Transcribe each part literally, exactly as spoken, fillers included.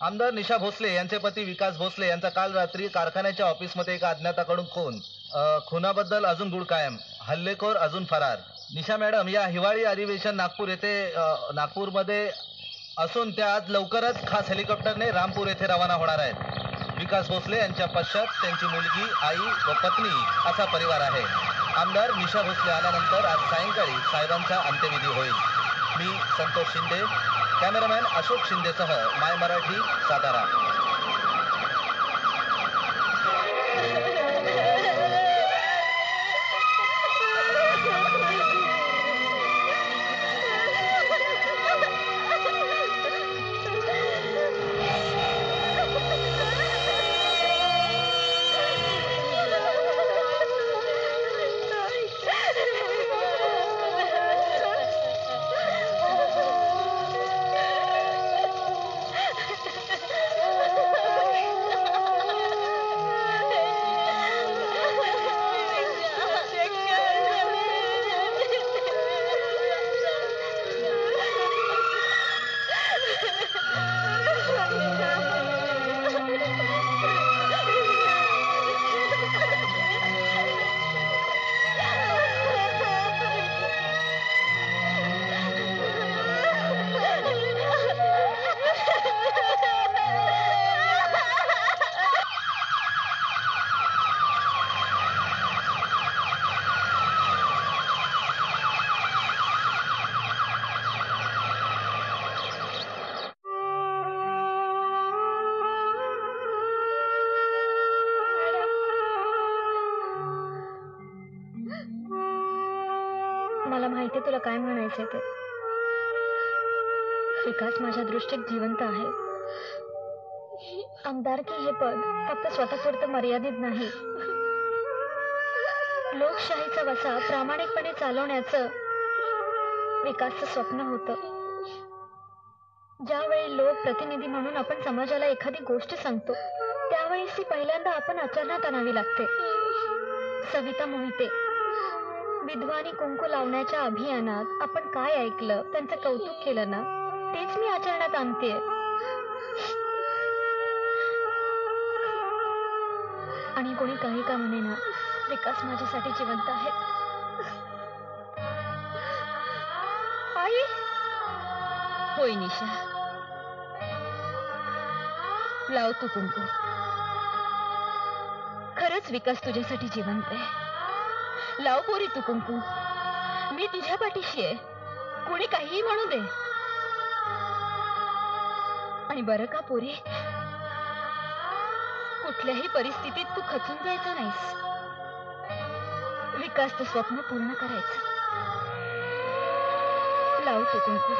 आमदार निशा भोसले यांचे पती विकास भोसले यांचा काल रात्री कारखान्याच्या ऑफिसमध्ये एका अज्ञाताकडून खून. खुनाबद्दल अजून गुड कायम, हल्लेखोर अजून फरार. निशा मॅडम, या हिवाळी अधिवेशन नागपूर येथे नागपूरमध्ये असून त्या आज लवकरच खास हेलिकॉप्टरने रामपूर येथे रवाना होणार आहेत. विकास भोसले यांच्या पश्चात त्यांची मुलगी, आई व पत्नी असा परिवार आहे. आमदार निशा भोसले आल्यानंतर आज सायंकाळी साहेबांचा अंत्यविधी होईल. मी संतोष शिंदे, कॅमेरामॅन अशोक शिंदेसह माय मराठी, सातारा. मला माहिती तुला काय म्हणायचे ते. विकास माझ्या दृष्टीत जिवंत आहे. आमदारकी हे पद फक्त स्वतःपुरतं मर्यादित नाही. लोकशाहीचा वसा प्रामाणिकपणे चालवण्याचं विकासचं स्वप्न होतं. ज्यावेळी लोक प्रतिनिधी म्हणून आपण समाजाला एखादी गोष्ट सांगतो त्यावेळी ती पहिल्यांदा आपण आचरणात आणावी लागते. सविता मोहिते, विधवानी कुंकू लावण्याच्या अभियानात आपण काय ऐकलं, त्यांचं कौतुक केलं ना, तेच मी आचरणात आणते. आणि कोणी काही का म्हणे ना, विकास माझ्यासाठी जिवंत आहे. आई. होय निशा, लाव तू कुंकू. खरंच विकास तुझ्यासाठी जिवंत आहे. लाव पोरी तू कुंकू. मी तुझ्या पाठीशी आहे, कोणी काहीही म्हणू दे. आणि बरं का पोरी, कुठल्याही परिस्थितीत तू खचून जायचं नाहीस. विकासचं स्वप्न पूर्ण करायचं. लाव तू कुंकू.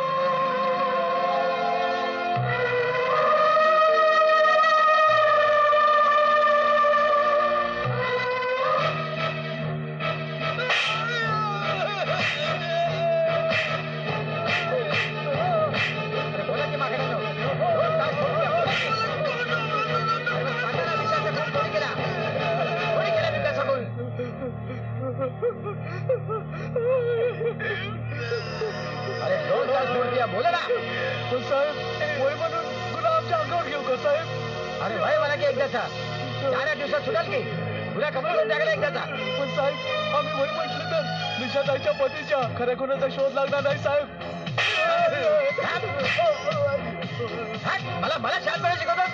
बोला ना साहेब. वय म्हणून गुन्हा आमच्या अंगावर घेऊ का साहेब? अरे वय मला की एकदाचा चार दिवसात सुटाल की गुन्हा कमवून टाकला एकदाचा. पण साहेब, आम्ही वय म्हटलं तर निशाताईच्या पतीच्या खऱ्या गुन्ह्याचा शोध लागणार नाही साहेब. मला मला शांतपणे शिकवतात.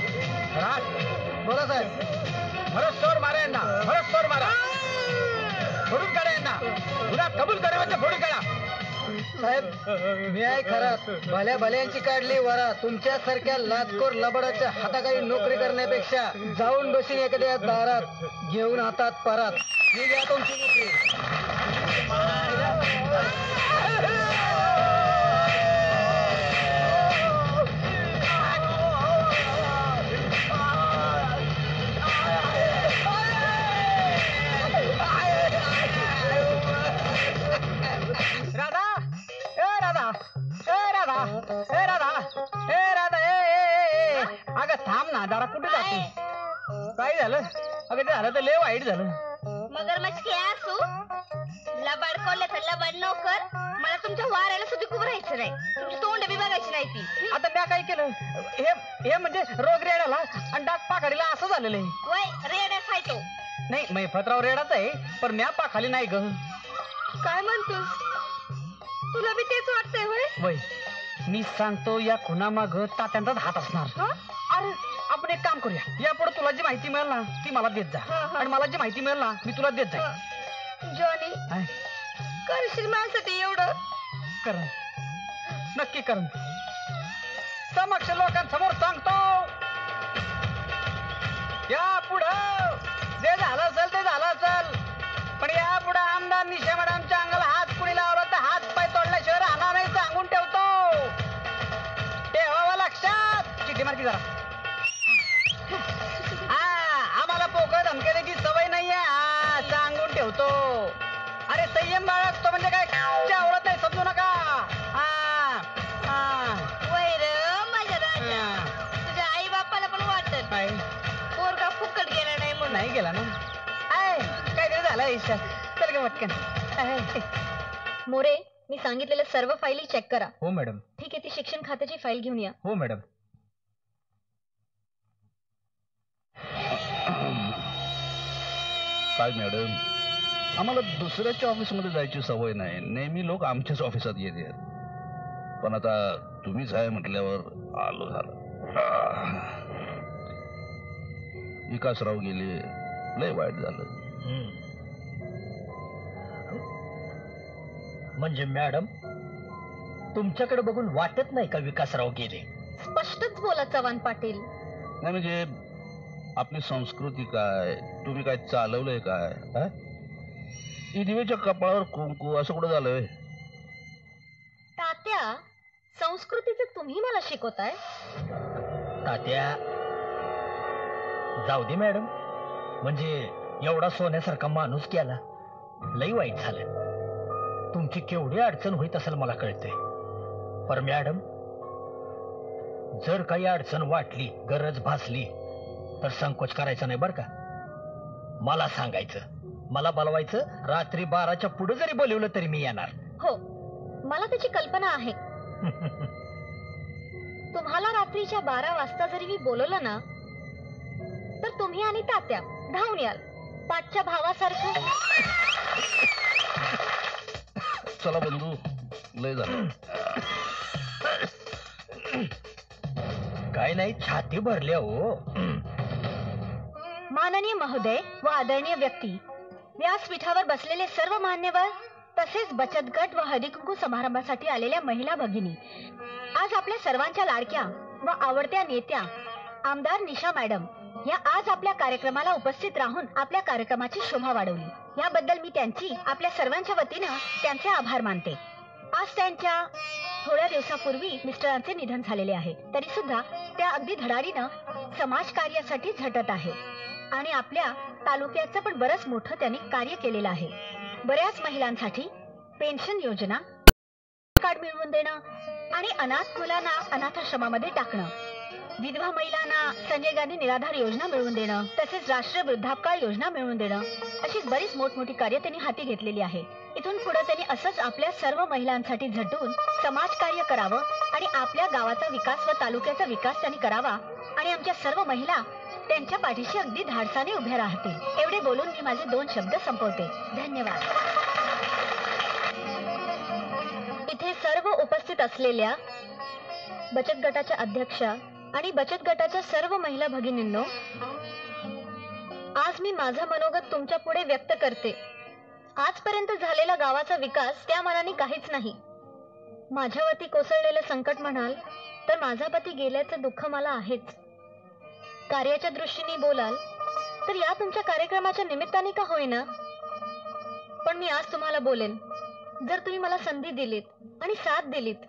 बोला साहेब. भरत चोर मारा यांना, भरत चोर मारा, फोडून काढा यांना. गुन्हा कबूल करायचा फोडून काढा. साहेब, मी आहे खरात भल्या भल्यांची काढली वरा. तुमच्यासारख्या लाचखोर लबाडाच्या हाताखाली नोकरी करण्यापेक्षा जाऊन बसून एखाद्या दारात घेऊन हातात परात ही घ्या तुमची नोकरी. राधा, ए राधा, ए राधा, ए राधा, ए राधा, ए अगं थांब ना जरा. कुठे जाते? काय झालं? अगं ते झालं तर लय वाईट झालं. मगरमच्छ क्या तू लबड को लबड नोकर मला तुमच्या वाऱ्याला सुद्धा खूप राहायचं नाही, तुमची तोंड बी बघायची नाही ती. आता म्या काय केलं, हे हे म्हणजे रोग रेडाला आणि डाग पाखाडीला असं झालेलं आहे. वय रेड्या खायतो. नाही मैफतराव रेडाच आहे, पण म्या पाखाली नाही ग. काय म्हणतोस, तुला बी तेच वाटतंय होय? वय मी सांगतो, या खुनामाग तात्यांचाच हात असणार. अरे आपण एक काम करूया, यापुढे तुला जी माहिती मिळेल ना ती मला देत जा, आणि मला जी माहिती मिळेल ना मी तुला देत जाईल. जॉनी, काय? करशील माझ्यासाठी एवढं? करण, नक्की करण. समक्ष लोकांसमोर सांगतो, या पुढं जे झालं असेल ते झालं असेल, पण या पुढे आमदार निशा मॅडमच्या अंगाला हात कुणी लावला तर हात पाय तोडल्याशिवाय राहणार नाही, सांगून ठेवतो. ठेवावं लक्षात. चिठ्ठी मारकी जरा. हा, आम्हाला पोकळ धमकी द्यायची सवय नाहीये, हा सांगून ठेवतो. अरे संयम बाळगतो म्हणजे काय आवडत नाही, समजू नका. हा हा वैर माझ्या राजा, तुझ्या आई बापाला पण वाटत काय पोरगा फुकट गेला नाही म्हणून. नाही गेला ना, आहे काहीतरी झालं आयुष्य. चल ग पटकन. आहे. मोरे, मी सांगितलेल्या सर्व फाईली चेक करा. हो मॅडम. ठीक आहे, ती शिक्षण खात्याची फाईल घेऊन या. हो मॅडम. काय मॅडम, आम्हाला दुसऱ्याच्या ऑफिसमध्ये जायची सवय नाही, नेहमी लोक आमच्याच ऑफिसात येते. पण आता तुम्हीच आहे म्हटल्यावर आलो झालं. विकासराव गेले, लय वाईट झालं. म्हणजे मॅडम तुमच्याकडे बघून वाटत नाही का विकासराव गेले? स्पष्टच बोला चव्हाण पाटील. नाही म्हणजे आपली संस्कृती काय, तुम्ही काय चालवलंय काय? हा? दिवेच्या कपाळावर कुंकू असं कुठं झालंय? तात्या, संस्कृतीचं तुम्ही मला शिकवताय? तात्या जाऊ दे मॅडम, म्हणजे एवढा सोन्यासारखा माणूस केला, लई वाईट झालं. तुमची केवढी अडचण होईत असेल मला कळतंय, पर मॅडम जर काही अडचण वाटली, गरज भासली तर संकोच करायचा नाही बर का. मला सांगायचं, मला बोलवायचं. रात्री बाराच्या पुढे जरी बोलवलं तरी मी येणार. हो, मला त्याची कल्पना आहे. तुम्हाला रात्रीच्या बारा वाजता जरी मी बोलवलं ना, तर तुम्ही आणि तात्या धावून याल, पाठच्या भावासारखं. चला बंधू, लय झालं. काय नाही, छाती भरली हो. माननीय महोदय व आदरणीय व्यक्ती, व्यासपीठावर बसलेले सर्व मान्यवर, तसेच बचत गट व हळदीकुंकू समारंभासाठी आलेल्या महिला भगिनी, आज आपल्या सर्वांच्या लाडक्या व आवडत्या नेत्या आमदार निशा मॅडम या आज आपल्या कार्यक्रमाला उपस्थित राहून आपल्या कार्यक्रमाची शोभा वाढवली, याबद्दल मी त्यांची आपल्या सर्वांच्या वतीनं त्यांचे आभार मानते. आज त्यांच्या थोड्या दिवसापूर्वी मिस्टरांचे निधन झालेले आहे, तरी सुद्धा त्या अगदी धडाडीनं समाज कार्यासाठी झटत आहे आणि आपल्या तालुक्याचं पण बरंच मोठं त्यांनी कार्य केलेलं आहे. बऱ्याच महिलांसाठी पेन्शन योजना, कार्ड मिळवून देणं आणि अनाथ मुलांना अनाथाश्रमामध्ये टाकणं, विधवा महिलांना संजय गांधी निराधार योजना मिळवून देणं, तसेच राष्ट्रीय वृद्धापकाळ योजना मिळवून देणं, अशी बरीच मोठमोठी कार्य त्यांनी हाती घेतलेली आहे. इथून पुढे त्यांनी असंच आपल्या सर्व महिलांसाठी झटून समाजकार्य करावं आणि आपल्या गावाचा विकास व तालुक्याचा विकास त्यांनी करावा आणि आमच्या सर्व महिला त्यांच्या पाठीशी अगदी धाडसाने उभ्या राहतील. एवढे बोलून मी माझे दोन शब्द संपवते. धन्यवाद. इथे सर्व उपस्थित असलेल्या बचत गटाच्या अध्यक्षा आणि बचत गटाच्या सर्व महिला भगिनींनो, आज मी माझा मनोगत तुमच्या पुढे व्यक्त करते. आजपर्यंत झालेला गावाचा विकास त्या मानाने काहीच नाही. माझ्यावरती कोसळलेलं संकट म्हणाल तर माझा पती गेल्याचं दुःख मला आहेच. कार्याच्या दृष्टीने बोलाल तर या तुमच्या कार्यक्रमाच्या निमित्ताने का होईना, पण मी आज तुम्हाला बोलेन, जर तुम्ही मला संधी दिलीत आणि साथ दिलीत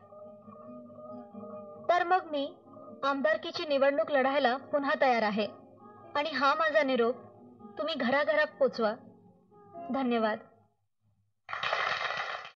तर मग मी आमदारकीची निवडणूक लढायला पुन्हा तयार आहे. आणि हा माझा निरोप तुम्ही घराघरात पोचवा. धन्यवाद.